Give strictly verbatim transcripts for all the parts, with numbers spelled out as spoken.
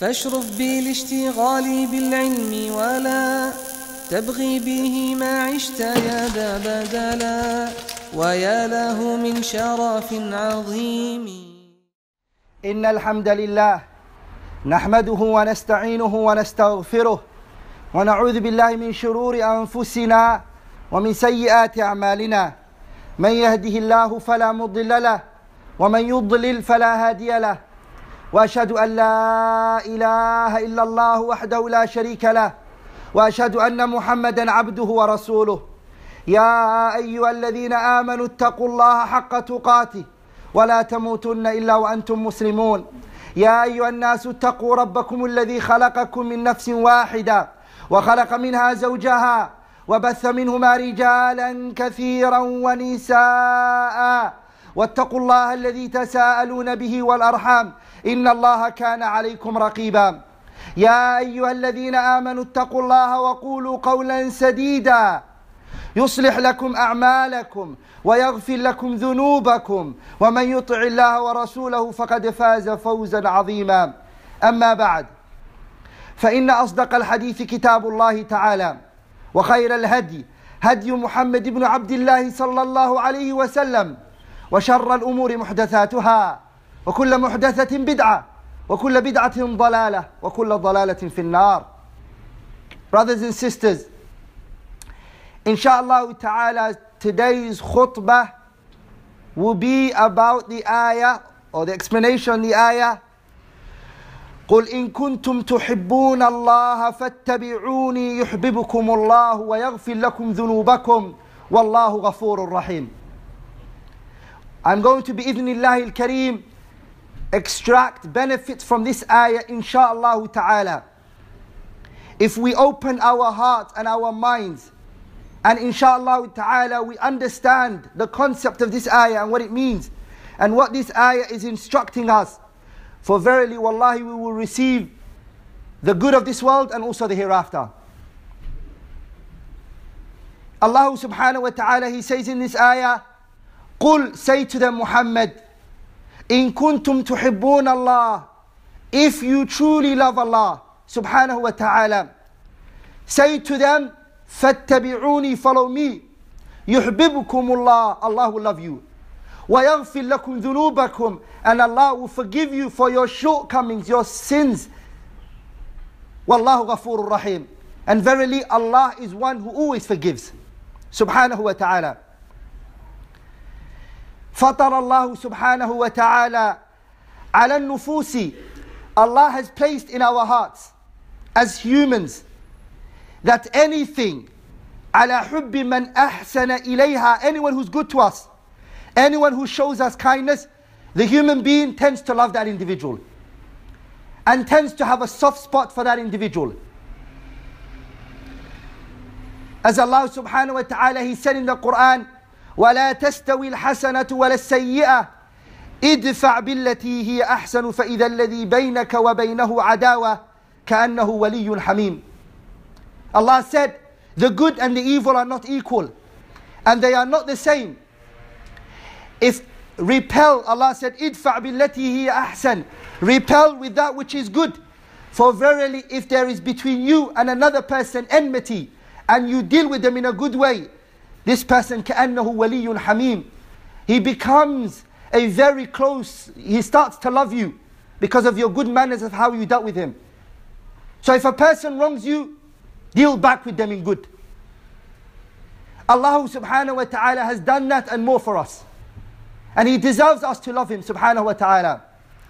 فاشرف بالاشتغال بالعلم ولا تبغي به ما عشت يا ذا بدلا ويا له من شرف عظيم. إن الحمد لله نحمده ونستعينه ونستغفره ونعوذ بالله من شرور أنفسنا ومن سيئات أعمالنا. من يهده الله فلا مضل له ومن يضلل فلا هادي له، وأشهد أن لا إله إلا الله وحده لا شريك له، وأشهد أن محمدا عبده ورسوله. يا أيها الذين آمنوا اتقوا الله حق تقاته ولا تموتن إلا وأنتم مسلمون. يا أيها الناس اتقوا ربكم الذي خلقكم من نفس واحدة وخلق منها زوجها وبث منهما رجالا كثيرا ونساء، واتقوا الله الذي تساءلون به والأرحام إن الله كان عليكم رقيبا. يا أيها الذين آمنوا اتقوا الله وقولوا قولا سديدا يصلح لكم أعمالكم ويغفر لكم ذنوبكم، ومن يطع الله ورسوله فقد فاز فوزا عظيما. أما بعد، فإن أصدق الحديث كتاب الله تعالى، وخير الهدي هدي محمد بن عبد الله صلى الله عليه وسلم، وشر الأمور محدثاتها، وكل محدثة بدعة، وكل بدعة ضلالة، وكل ضلالة في النار. Brothers and sisters, inshallah ta'ala, today's khutbah will be about the ayah, or the explanation on the ayah. قل إن كنتم تحبون الله فاتبعوني يحببكم الله ويغفر لكم ذنوبكم والله غفور رحيم. I'm going to بإذن الله الكريم extract benefits from this ayah inshallah ta'ala. If we open our hearts and our minds and inshallah ta'ala we understand the concept of this ayah and what it means and what this ayah is instructing us, for verily wallahi we will receive the good of this world and also the hereafter. Allah subhanahu wa ta'ala, He says in this ayah, قل, say to them Muhammad, إن كنتم تحبون الله, if you truly love Allah subhanahu wa ta'ala, say to them فاتبعوني, follow me, يحببكم الله, Allah will love you, ويغفر لكم ذنوبكم, and Allah will forgive you for your shortcomings, your sins. والله غفور رحيم, and verily Allah is one who always forgives subhanahu wa ta'ala. فطر الله سبحانه وتعالى على النفوس, Allah has placed in our hearts as humans that anything على حب من أحسن إليها, anyone who's good to us, anyone who shows us kindness, the human being tends to love that individual and tends to have a soft spot for that individual. As Allah subhanahu wa ta'ala, He said in the Quran, ولا تستوي الحسنة ولا السيئة ادفع بالتي هي أحسن فإذا الذي بينك وبينه عداوة كأنه ولي حميم. Allah said, the good and the evil are not equal and they are not the same. If repel, Allah said, ادفع بالتي هي أحسن, repel with that which is good. For verily if there is between you and another person enmity and you deal with them in a good way, this person كأنه ولي حميم, he becomes a very close, he starts to love you because of your good manners of how you dealt with him. So if a person wrongs you, deal back with them in good. Allah subhanahu wa ta'ala has done that and more for us, and He deserves us to love Him subhanahu wa ta'ala.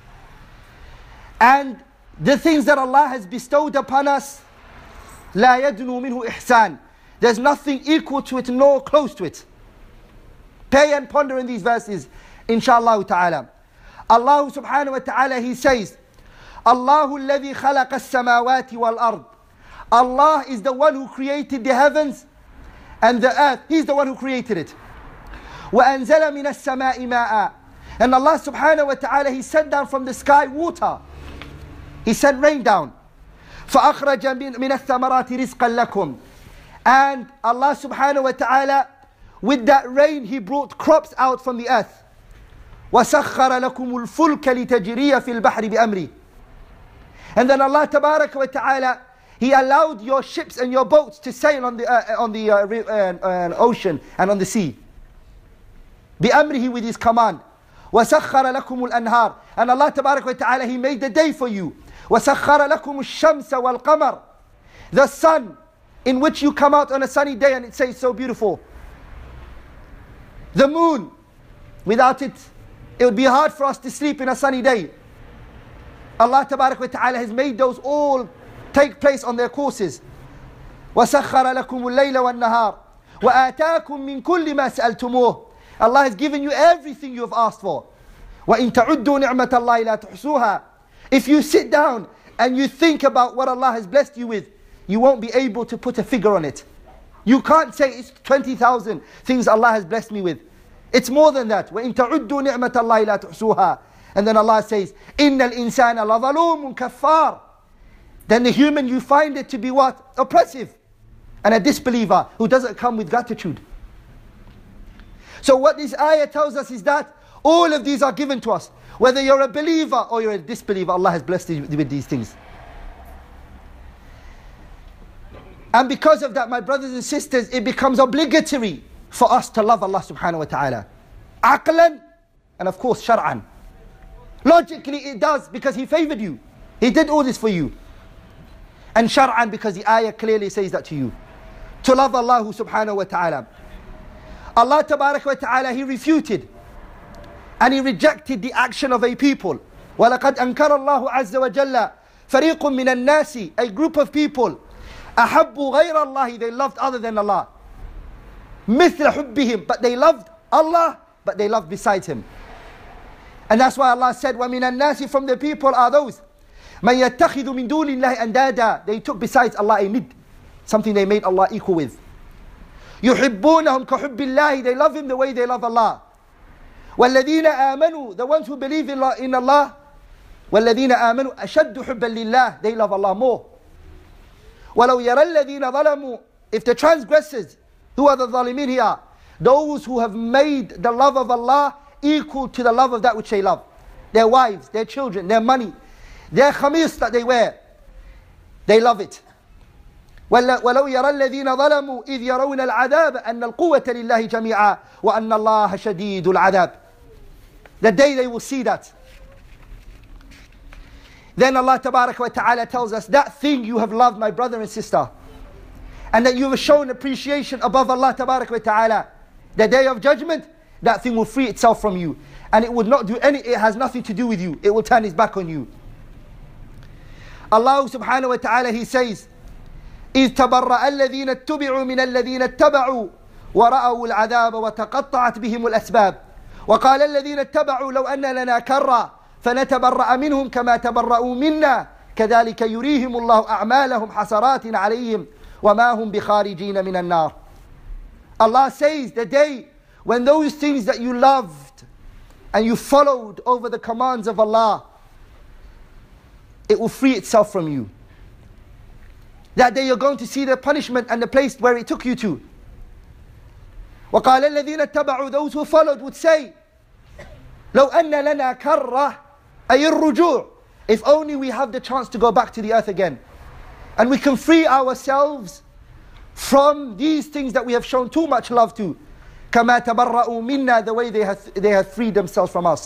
And the things that Allah has bestowed upon us, لا يدنو منه إحسان, there's nothing equal to it nor close to it. Pay and ponder in these verses inshallah ta'ala. Allah subhanahu wa ta'ala, He says, Allahu alladhi khalaqa as-samawati wal ard, Allah is the one who created the heavens and the earth. He's the one who created it. وَأَنزَلَ مِنَ السَّمَاءِ مَاءً, and Allah subhanahu wa ta'ala, He sent down from the sky water. He sent rain down. فَأَخْرَجَ مِنَ الثَّمَرَاتِ رِزْقًا لَكُمْ, and Allah subhanahu wa ta'ala, with that rain He brought crops out from the earth. وَسَخَّرَ لَكُمُ الْفُلْكَ لِتَجْرِيَ فِي الْبَحْرِ بِأَمْرِهِ, And then Allah Tabaraka wa Ta'ala, He allowed your ships and your boats to sail on the, uh, on the uh, uh, uh, ocean and on the sea. بِأَمْرِهِ, with His command. وَسَخَّرَ لَكُمُ الْأَنْهَارِ. And Allah Tabaraka wa Ta'ala, He made the day for you. وَسَخَّرَ لَكُمُ الشَّمْسَ وَالْقَمَرِ. The sun, in which you come out on a sunny day and it says so beautiful. The moon, without it, it would be hard for us to sleep in a sunny day. Allah Tabaraka wa Ta'ala has made those all take place on their courses. وَسَخَّرَ لَكُمُ اللَّيْلَ وَالنَّهَارِ وَآتَاكُم مِّن كُلِّ مَا سَأَلْتُمُوهُ. Allah has given you everything you have asked for. وَإِن تَعُدُّوا نِعْمَةَ اللَّهِ لَا تُحْصُوهَا. If you sit down and you think about what Allah has blessed you with, you won't be able to put a figure on it. You can't say it's twenty thousand things Allah has blessed me with. It's more than that. وَإِن تَعُدُّوا نِعْمَةَ اللَّهِ لَا تُحْصُوهَا. And then Allah says, إِنَّ الْإِنسَانَ لَظَلُومٌ كَفَّارٌ. Then the human, you find it to be what? Oppressive. And a disbeliever who doesn't come with gratitude. So what this ayah tells us is that all of these are given to us. Whether you're a believer or you're a disbeliever, Allah has blessed you with these things. And because of that, my brothers and sisters, it becomes obligatory for us to love Allah subhanahu wa ta'ala. Aqlan, and of course shar'an. Logically it does, because He favored you. He did all this for you. And shar'an, because the ayah clearly says that to you. To love Allah subhanahu wa ta'ala. Allah tabarak wa ta'ala, He refuted and He rejected the action of a people. وَلَقَدْ أَنْكَرَ اللَّهُ عَزَّ وَجَلَّ فَرِيقٌ مِّنَ النَّاسِ. A group of people, أَحَبُّوا غَيْرَ اللَّهِ, they loved other than Allah. مِثْلَ حُبِّهِمْ, but they loved Allah, but they loved besides Him. And that's why Allah said, وَمِنَ النَّاسِ, from the people are those مَنْ يَتَّخِذُ مِن دُونِ اللَّهِ أَنْدَادًا. They took besides Allah a nid, something they made Allah equal with. يُحِبُّونَهُمْ كَحُبِّ اللَّهِ. They love Him the way they love Allah. وَالَّذِينَ آمَنُوا, the ones who believe in Allah, in Allah وَالَّذِينَ آمَنُوا أَشَدُّ حُبًّا لِلَّهِ. They love Allah more. وَلَوْ يَرَى الَّذِينَ ظَلَمُوا. If the transgressors, who are the zalimin here? Those who have made the love of Allah equal to the love of that which they love. Their wives, their children, their money, their khamis that they wear. They love it. وَلَوْ يَرَى الَّذِينَ ظَلَمُوا إِذْ يَرَوْنَ الْعَذَابَ أَنَّ الْقُوَّةَ لِلَّهِ جَمِيعًا وَأَنَّ اللَّهَ شَدِيدُ الْعَذَابِ. The day they will see that. Then Allah Tabaraka wa Ta'ala tells us, that thing you have loved, my brother and sister, and that you have shown appreciation above Allah Tabaraka wa Ta'ala, the day of judgment, that thing will free itself from you. And it would not do any, it has nothing to do with you. It will turn its back on you. Allah Subhanahu wa Ta'ala, He says, إِذْ تَبَرَّأَ الَّذِينَ اتُّبِعُوا مِنَ الَّذِينَ اتَّبَعُوا وَرَأَوُا الْعَذَابَ وَتَقَطَّعَتْ بِهِمُ الْأَسْبَابِ وَقَالَ الَّذِينَ اتَّبَعُوا لَوْ أَنَّ لَنَا كَرَّةً فَنَتَبَرَّأَ مِنْهُمْ كَمَا تَبَرَّؤُوا مِنَّا كَذَلِكَ يُرِيهِمُ اللَّهُ أَعْمَالَهُمْ حَسَرَاتٍ عَلَيْهِمْ وَمَا هُمْ بِخَارِجِينَ مِنَ النَّارِ. Allah says, the day when those things that you loved and you followed over the commands of Allah, it will free itself from you. That day you're going to see the punishment and the place where it took you to. وَقَالَ الَّذِينَ اتَّبَعُوا, those who followed would say, لَوْ أَنَّ لَنَا كَرَّةً أَيِ الرُّجُوعِ. If only we have the chance to go back to the earth again. And we can free ourselves from these things that we have shown too much love to. كَمَا تَبَرَّؤُوا مِنَّا, the way they have, they have freed themselves from us.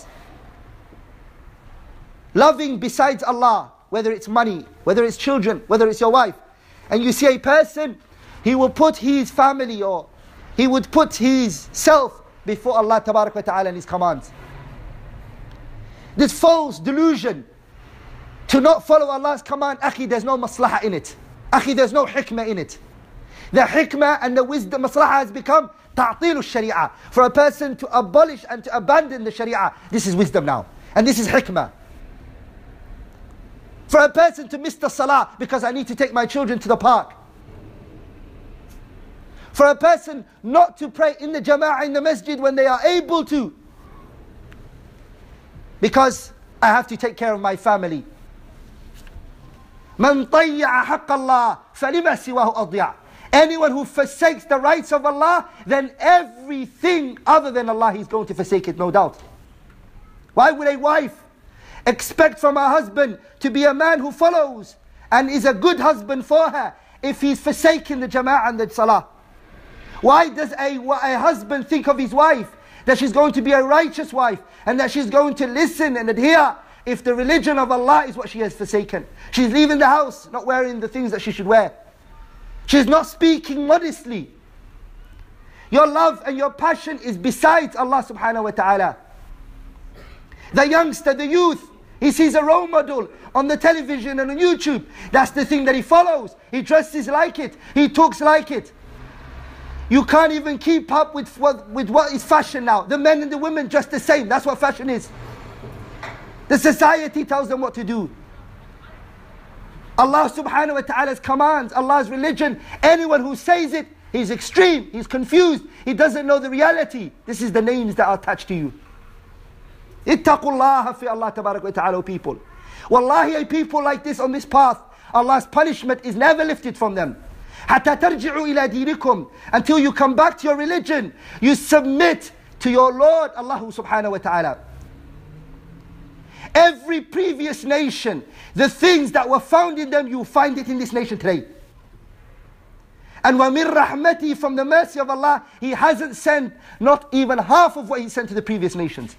Loving besides Allah, whether it's money, whether it's children, whether it's your wife. And you see a person, he will put his family or he would put his self before Allah Tabarak wa Ta'ala and His commands. This false delusion to not follow Allah's command, akhi, there's no maslahah in it. Akhi, there's no hikmah in it. The hikmah and the wisdom, maslahah has become ta'til al-sharia. For a person to abolish and to abandon the sharia, this is wisdom now. And this is hikmah. For a person to miss the salah because I need to take my children to the park. For a person not to pray in the jama'ah in the masjid when they are able to, because I have to take care of my family. مَنْ طَيَّعَ حَقَّ اللَّهِ فَلِمَا سِوَاهُ أَضْيَعَ. Anyone who forsakes the rights of Allah, then everything other than Allah, he's going to forsake it, no doubt. Why would a wife expect from her husband to be a man who follows and is a good husband for her if he's forsaken the jama'ah and the salah? Why does a, a husband think of his wife that she's going to be a righteous wife and that she's going to listen and adhere if the religion of Allah is what she has forsaken? She's leaving the house, not wearing the things that she should wear. She's not speaking modestly. Your love and your passion is besides Allah subhanahu wa ta'ala. The youngster, the youth, he sees a role model on the television and on YouTube. That's the thing that he follows. He dresses like it. He talks like it. You can't even keep up with what, with what is fashion now. The men and the women dress the same. That's what fashion is. The society tells them what to do. Allah subhanahu wa ta'ala's commands, Allah's religion, anyone who says it, he's extreme, he's confused, he doesn't know the reality. This is the names that are attached to you. Ittaqullaha fi Allah tabarak wa ta'ala, people. Wallahi, people like this on this path, Allah's punishment is never lifted from them. Hatta tarji'u ila dinikum, until you come back to your religion, you submit to your Lord Allah subhanahu wa ta'ala. Every previous nation, the things that were found in them, you find it in this nation today. And وَمِن رَحْمَتِهِ, from the mercy of Allah, He hasn't sent not even half of what He sent to the previous nations.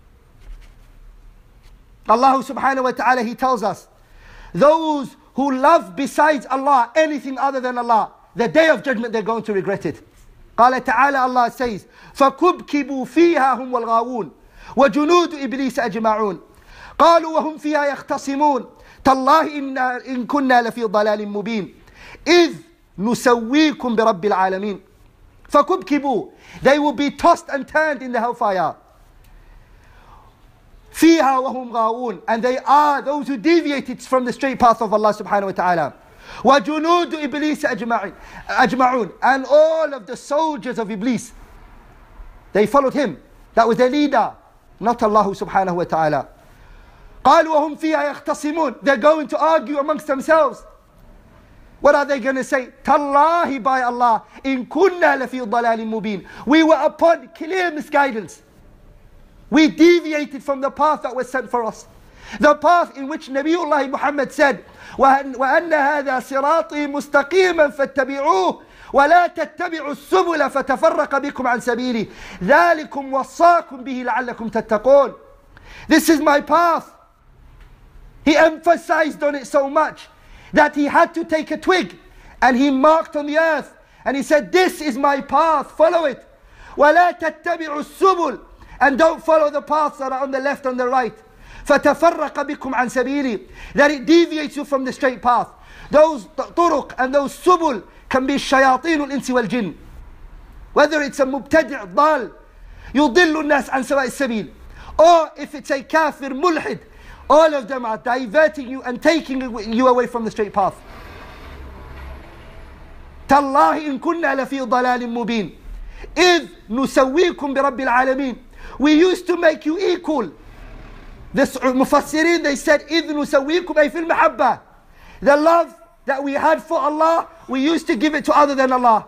Allah subhanahu wa ta'ala, He tells us, those who love besides Allah anything other than Allah, the day of judgment they're going to regret it. قال تعالى, Allah says, فَكُبْكِبُوا فِيهَا هُمْ وَالْغَاوُونَ وَجُنُودُ إِبْلِيسَ أَجْمَعُونَ قالوا وهم فيها يختصمون تالله إن, إن كنا لفي ضلال مبين إذ نسويكم برب العالمين فكبكبوا, they will be tossed and turned in the hellfire. فيها وهم غاوون, and they are those who deviated from the straight path of Allah subhanahu wa ta'ala. وجنود إبليس أجمعين أجمعون, and all of the soldiers of Iblis, they followed him. That was their leader, not Allah subhanahu wa ta'ala. قالوا وهم فيها يختصمون, they're going to argue amongst themselves. What are they going to say? تالله, by Allah, إن كنا لفي ضلال مبين, we were upon clear misguidance. We deviated from the path that was sent for us. The path in which Nabiullah Muhammad said, وأن هذا صراطي مستقيما فاتبعوه ولا تتبعوا السبل فتفرق بكم عن سبيلي ذلكم وصاكم به لعلكم تتقون. This is my path. He emphasized on it so much that he had to take a twig and he marked on the earth and he said, this is my path, follow it. وَلَا تَتَّبِعُوا السُّبُلِ, and don't follow the paths that are on the left and the right. فَتَفَرَّقَ بِكُمْ عَنْ سَبِيلِ, that it deviates you from the straight path. Those turuq and those subul can be shayateen al-insi wal-jinn. Whether it's a mubtadi' dal, يُضِلُّ النَّاسِ عَنْ سَوَاءِ السَّبِيلِ, or if it's a kafir mulhid, all of them are diverting you and taking you away from the straight path. تالله إن كنا لفي ضلال مبين إذ نسويكم برب العالمين, we used to make you equal. The Mufassirin, they said إذ نسويكم أي في المحبة, the love that we had for Allah, we used to give it to other than Allah.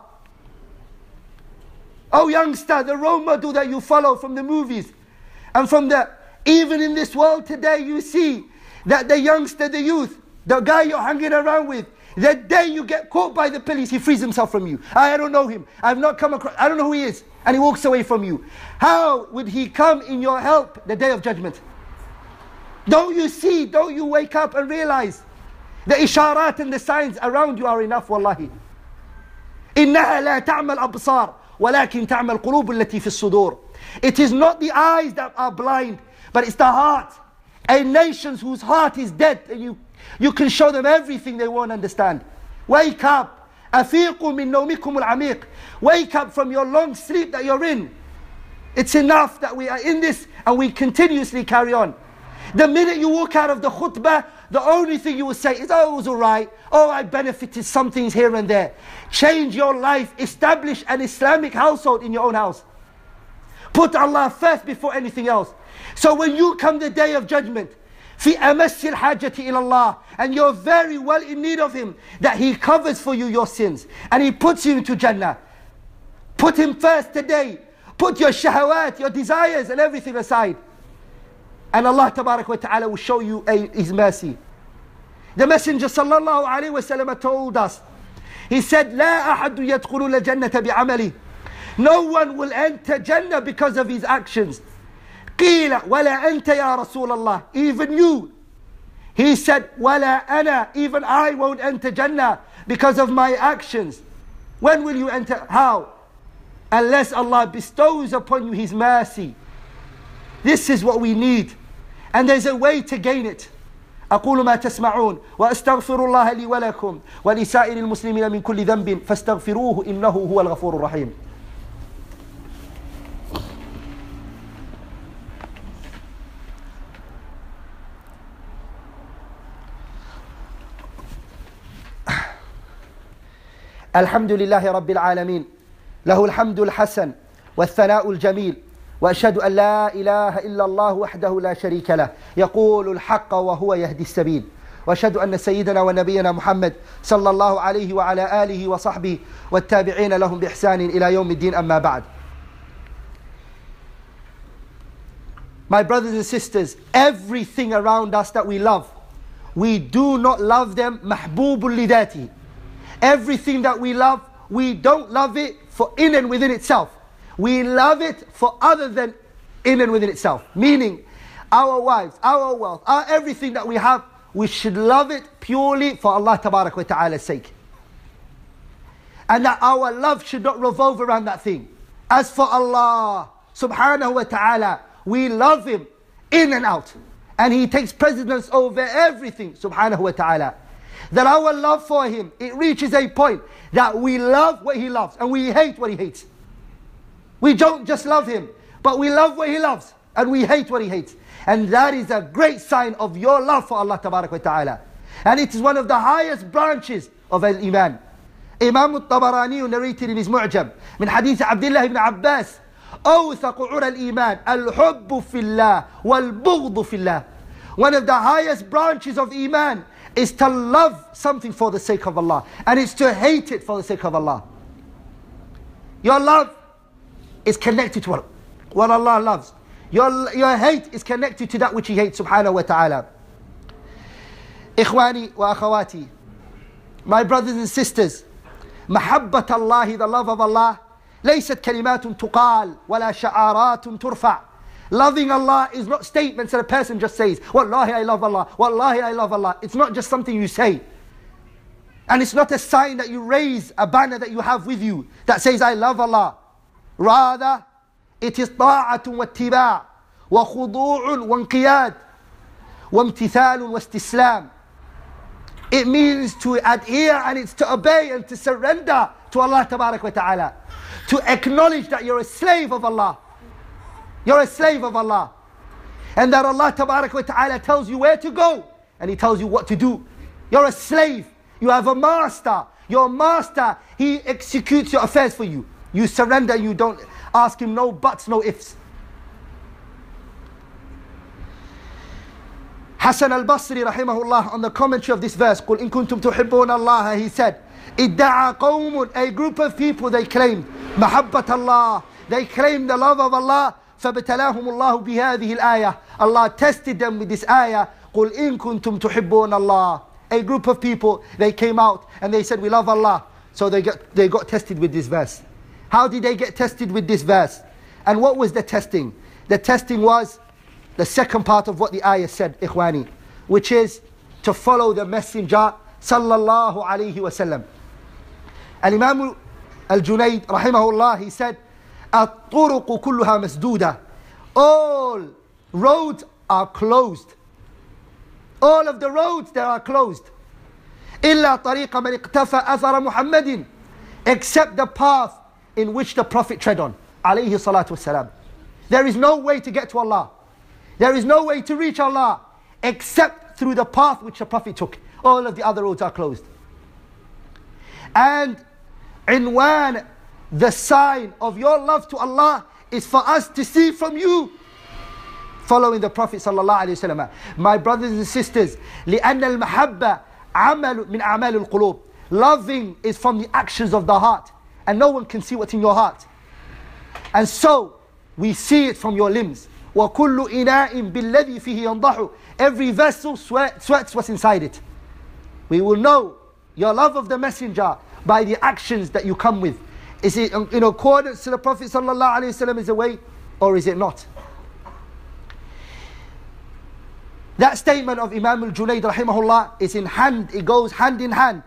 Oh youngster, the role model that you follow from the movies and from the, even in this world today, you see that the youngster, the youth, the guy you're hanging around with, the day you get caught by the police, he frees himself from you. I don't know him. I've not come across, I don't know who he is. And he walks away from you. How would he come in your help the day of judgment? Don't you see, don't you wake up and realize the isharat and the signs around you are enough, wallahi. إِنَّهَا لَا تَعْمَى الْأَبْصَارِ وَلَكِنْ تَعْمَى الْقُلُوبُ الَّتِي فِي الصُّدُورِ. It is not the eyes that are blind, but it's the heart. A nation whose heart is dead, and you, you can show them everything they won't understand. Wake up. أَفِيقُوا مِن نَوْمِكُمُ الْعَمِيقِ. Wake up from your long sleep that you're in. It's enough that we are in this and we continuously carry on. The minute you walk out of the khutbah, the only thing you will say is, oh, it was alright. Oh, I benefited some things here and there. Change your life. Establish an Islamic household in your own house. Put Allah first before anything else. So when you come the day of judgment, في أمس الحاجة إلى الله, and you're very well in need of Him, that He covers for you your sins and He puts you into Jannah. Put Him first today. Put your shahawat, your desires and everything aside. and Allah tabarak wa ta'ala will show you a, His mercy. The Messenger sallallahu alayhi wa sallam told us, he said, لا أحد يدخل الجنة بعمله. No one will enter Jannah because of his actions. قيل ولا أنت يا رسول الله. Even you. He said, ولا أنا. Even I won't enter Jannah because of my actions. When will you enter? How? Unless Allah bestows upon you His mercy. This is what we need. And there's a way to gain it. أقول ما تسمعون وأستغفر الله لي ولكم ولسائر المسلمين من كل ذنب فاستغفروه إنه هو الغفور الرحيم. الحمد لله رب العالمين له الحمد الحسن والثناء الجميل وأشهد أن لا إله إلا الله وحده لا شريك له يقول الحق وهو يهدي السبيل وأشهد أن سيدنا ونبينا محمد صلى الله عليه وعلى آله وصحبه والتابعين لهم بإحسان إلى يوم الدين أما بعد. My brothers and sisters, everything around us that we love, we do not love them محبوب لذاته. Everything that we love, we don't love it for in and within itself. We love it for other than in and within itself. Meaning, our wives, our wealth, our everything that we have, we should love it purely for Allah Tabarak wa Ta'ala's sake. And that our love should not revolve around that thing. As for Allah Subhanahu wa Ta'ala, we love Him in and out. And He takes precedence over everything, Subhanahu wa Ta'ala. That our love for Him, it reaches a point that we love what He loves and we hate what He hates. We don't just love Him, but we love what He loves and we hate what He hates. And that is a great sign of your love for Allah Tabarak wa Ta'ala. And it is one of the highest branches of Al-Iman. Imam al-Tabarani narrated in his Mu'jam من حديث عبد الله بن عباس أوثق عرى الإيمان الحب في الله والبغض في الله. One of the highest branches of Iman is to love something for the sake of Allah, and it's to hate it for the sake of Allah. Your love is connected to what, what Allah loves. Your, your hate is connected to that which He hates, subhanahu wa ta'ala. Ikhwani wa akhawati, my brothers and sisters, محبة الله, the love of Allah, ليست كلمات تقال ولا شعارات ترفع. Loving Allah is not statements that a person just says, Wallahi I love Allah, Wallahi I love Allah. It's not just something you say. And it's not a sign that you raise a banner that you have with you that says I love Allah. Rather, it is طاعة واتباع وخضوع وانقياد وامتثال واستسلام. It means to adhere and it's to obey and to surrender to Allah Tabarak wa Ta'ala. To acknowledge that you're a slave of Allah. You're a slave of Allah. And that Allah Tabarak wa Ta'ala tells you where to go and He tells you what to do. You're a slave. You have a master. Your master, He executes your affairs for you. You surrender, you don't ask Him no buts, no ifs. Hassan al-Basri rahimahullah, on the commentary of this verse, قُلْ إِن كُنْتُمْ تُحِبُّونَ اللَّهَ, he said, إِدَّعَى قَوْمٌ, a group of people, they claimed مَحَبَّةَ اللَّهِ, they claimed the love of Allah. فَبْتَلَاهُمُ اللَّهُ بِهَذِهِ الْآيَةِ, Allah tested them with this ayah. قُلْ إِن كُنْتُمْ تُحِبُّونَ اللَّهِ. A group of people, they came out and they said we love Allah. So they got, they got tested with this verse. How did they get tested with this verse? And what was the testing? The testing was the second part of what the ayah said, ikhwani, which is to follow the messenger sallallahu alayhi wa sallam. Al-Imam al-Junayd rahimahullah, he said, الطرق كلها مسدودة. All roads are closed. All of the roads, they are closed. إلا طريق من اقتفى أثر محمد, except the path in which the Prophet tread on, alayhi salatu wassalam. There is no way to get to Allah. There is no way to reach Allah except through the path which the Prophet took. All of the other roads are closed. And inwan, the sign of your love to Allah is for us to see from you following the Prophet sallallahu alaihi wasallam. My brothers and sisters, لأن المحبة عمل من أعمال القلوب. Loving is from the actions of the heart, and no one can see what's in your heart. And so we see it from your limbs. وَكُلُّ إِنَاءٍ بِالَّذِي فِيهِ يَنْضَحُ. Every vessel sweat, sweats what's inside it. We will know your love of the messenger by the actions that you come with. Is it in accordance to the Prophet sallallahu alaihi wasallam is the way, or is it not? That statement of Imam al-Junayd rahimahullah is in hand, it goes hand in hand.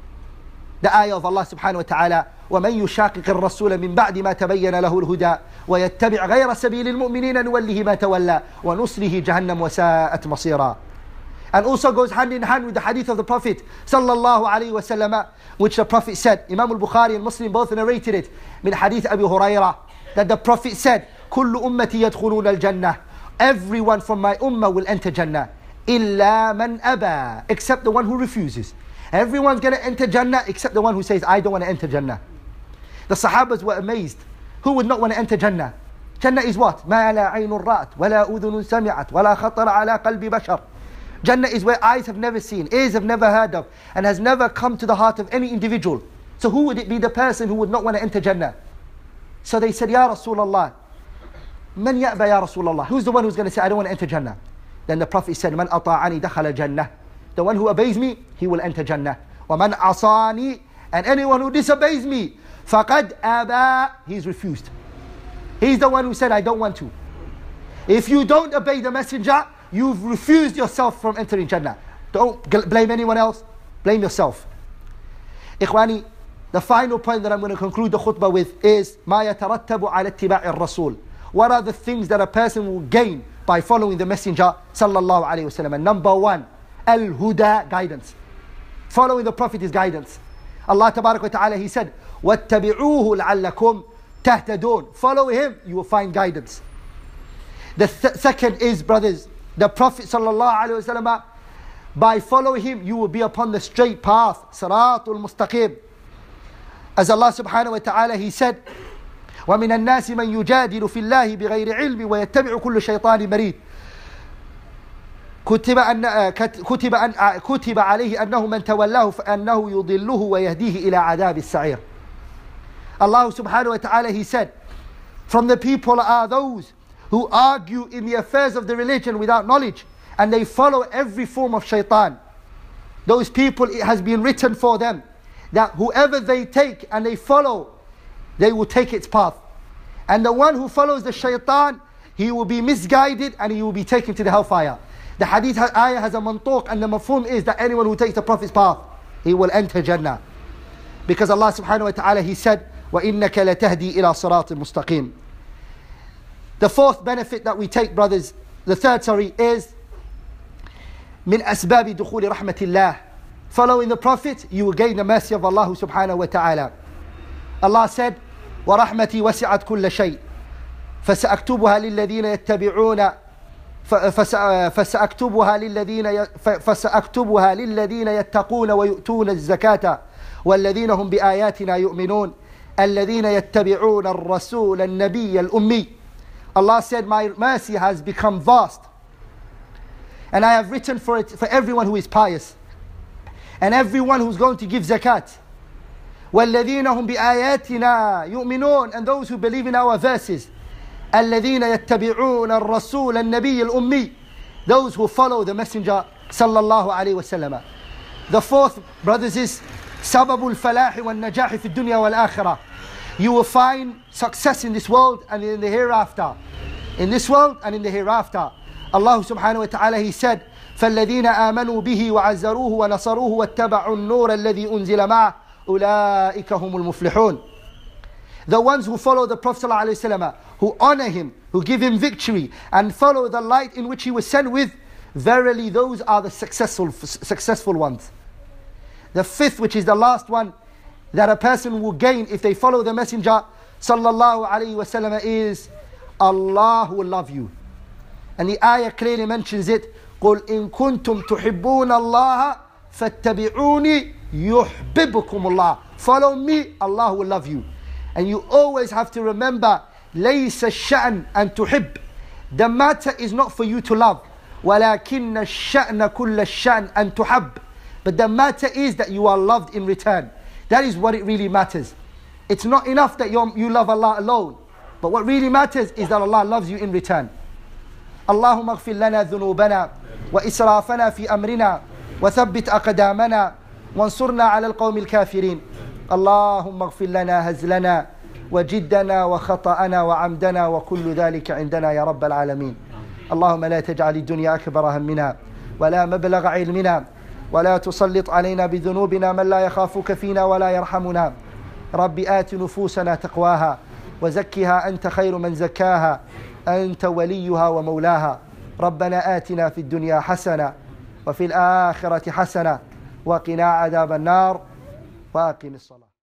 The ayah of Allah subhanahu wa ta'ala, وَمَنْ يُشَاقِقِ الرَّسُولَ مِنْ بَعْدِ مَا تَبَيَّنَ لَهُ الْهُدَى وَيَتَّبِعْ غَيْرَ سَبِيلِ الْمُؤْمِنِينَ نُوَلِّهِ مَا تَوَلَّى وَنُصْلِهِ جَهَنَّمَ وَسَاءَتْ مَصِيرًا. And also goes hand in hand with the hadith of the Prophet sallallahu alaihi wasallam, which the Prophet said, Imam al-Bukhari and Muslim both narrated it, min hadith Abu Hurairah, that the Prophet said, كُلُّ أُمَّتِي يَدْخُلُونَ الْجَنَّةِ. Everyone from my ummah will enter Jannah. إِلَّا مَنْ أَبَى. Except the one who refuses. Everyone's going to enter Jannah except the one who says, I don't want to enter Jannah. The Sahabas were amazed. Who would not want to enter Jannah? Jannah is what? مَا لَا عَيْنٌ رَأَتْ وَلَا أُذُنٌ سَمِعَتْ وَلَا خَطَرَ عَلَى قَلْبِ بَشَرٍ. Jannah is where eyes have never seen, ears have never heard of, and has never come to the heart of any individual. So who would it be, the person who would not want to enter Jannah? So they said, Ya Rasulullah, Man ya'ba ya Rasulullah. Who's the one who's going to say, I don't want to enter Jannah? Then the Prophet said, Man ata'ani dakhala Jannah. The one who obeys me, he will enter Jannah. Wa man asani, and anyone who disobeys me, faqad aba, he's refused. He's the one who said, I don't want to. If you don't obey the messenger, you've refused yourself from entering Jannah. Don't blame anyone else, blame yourself. Ikhwani, the final point that I'm going to conclude the khutbah with is ما يترتب على اتباع الرسول. What are the things that a person will gain by following the messenger sallallahu alaihi wasallam? And number one, al-huda, guidance. Following the Prophet is guidance. Allah tabarak wa ta'ala, he said, وَاتَّبِعُوهُ لَعَلَّكُمْ تَهْتَدُونَ. Follow him, you will find guidance. The th- second is, brothers, the Prophet sallallahu alaihi wasallam, by following him, you will be upon the straight path, Siratul Mustaqim. As Allah subhanahu wa ta'ala, he said, وَمِنَ النَّاسِ مَنْ يُجَادِلُ فِي اللَّهِ بِغَيْرِ عِلْمٍ وَيَتَّبِعُ كُلُّ شَيْطَانٍ مَرِيدٍ. كتب أن كتب أن كتب عليه أنه من تولاه فأنه يضله ويهديه إلى عذاب السعير. Allah subhanahu wa ta'ala, he said, from the people are those who argue in the affairs of the religion without knowledge, and they follow every form of shaitan. Those people, it has been written for them that whoever they take and they follow, they will take its path. And the one who follows the shaitan, he will be misguided and he will be taken to the hellfire. The hadith ayah has a mantuq, and the mafhum is that anyone who takes the Prophet's path, he will enter Jannah. Because Allah subhanahu wa ta'ala, he said, وَإِنَّكَ لَتَهْدِي إِلَى صِرَاطٍ مُسْتَقِيمٍ. The fourth benefit that we take, brothers, the third, sorry, is min asbabi dukhuli rahmatillah. Following the Prophet, you will gain the mercy of Allah subhanahu wa ta'ala. Allah said, وَرَحْمَتِي وَسِعَتْ كُلَّ شَيْءٍ فَسَأَكْتُبُهَا لِلَّذِينَ يَتَّبِعُونَ فسأكتبها للذين فسأكتبها للذين يتقون ويؤتون الزكاة والذين هم بآياتنا يؤمنون الذين يتبعون الرسول النبي الأمي. Allah said, my mercy has become vast, and I have written for it for everyone who is pious and everyone who's going to give zakat. والذين هم بآياتنا يؤمنون, and those who believe in our verses. الذين يتبعون الرسول النبي الأمي, those who follow the messenger sallallahu alaihi wasallam. The fourth, brothers, is سبب الفلاح والنجاح في الدنيا والآخرة. You will find success in this world and in the hereafter. In this world and in the hereafter. Allah subhanahu wa ta'ala, he said, فالذين آمنوا به وعزروه ونصروه واتبعوا النور الذي أنزل معه أولئك هم المفلحون. The ones who follow the Prophet ﷺ, who honor him, who give him victory, and follow the light in which he was sent with, verily those are the successful, successful ones. The fifth, which is the last one, that a person will gain if they follow the Messenger sallallahu alaihi wasallam, is Allah will love you. And the ayah clearly mentions it. قُلْ إِن كُنْتُمْ تُحِبُّونَ اللَّهَ فَاتَّبِعُونِي يُحْبِبُكُمُ اللَّهُ. Follow me, Allah will love you. And you always have to remember, لَيْسَ الشَّأْنَ أَن تُحِبْ. The matter is not for you to love. وَلَكِنَّ الشَّأْنَ كُلَّ الشَّأْنَ أَن تُحَبْ. But the matter is that you are loved in return. That is what it really matters. It's not enough that you love Allah alone. But what really matters is that Allah loves you in return. اللهم اغفر لنا ذنوبنا وإسرافنا في أمرنا وثبت أقدامنا وانصرنا على القوم الكافرين. اللهم اغفر لنا هزلنا وجدنا وخطأنا وعمدنا وكل ذلك عندنا يا رب العالمين. اللهم لا تجعل الدنيا أكبر همنا ولا مبلغ علمنا ولا تسلط علينا بذنوبنا من لا يخافك فينا ولا يرحمنا. رب آت نفوسنا تقواها وزكها أنت خير من زكاها أنت وليها ومولاها. ربنا آتنا في الدنيا حسنة وفي الآخرة حسنة وقنا عذاب النار وأقم الصلاة.